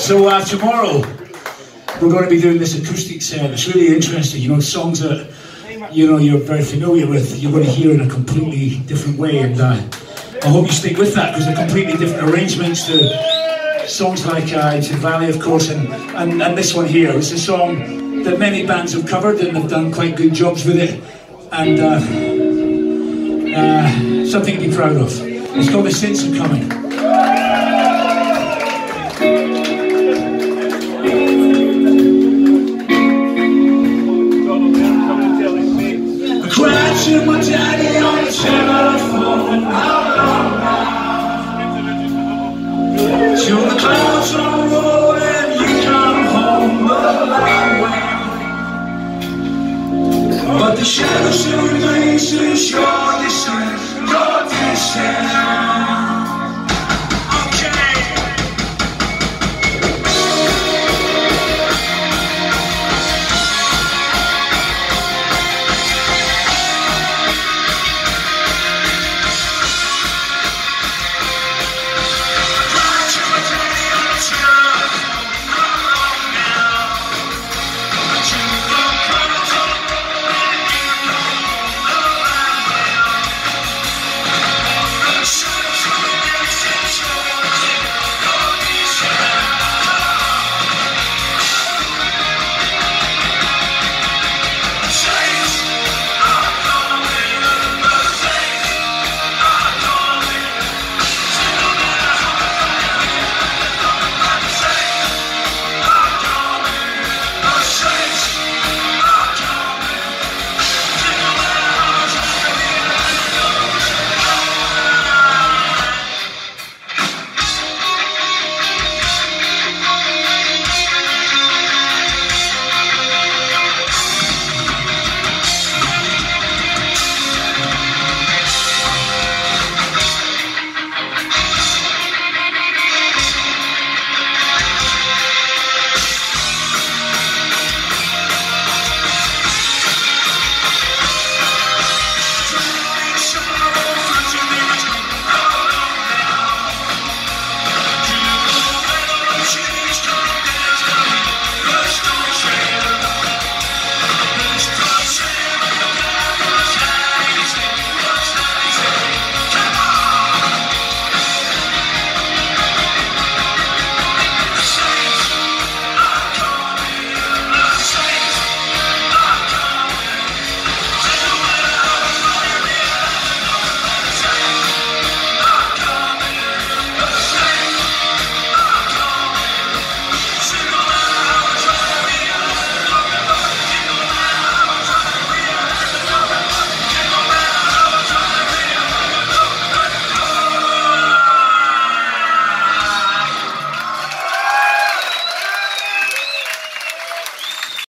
So tomorrow we're going to be doing this acoustic set. It's really interesting, you know, songs that you're very familiar with, you're going to hear in a completely different way, and I hope you stick with that, because they're completely different arrangements to songs like It's a Valley, of course, and this one here. It's a song that many bands have covered and have done quite good jobs with it, and something to be proud of. It's called The Skids Are Coming. To my daddy on the telephone, how long now? Till the clouds are rolling, you come home a long way. But the shadow still remains too short.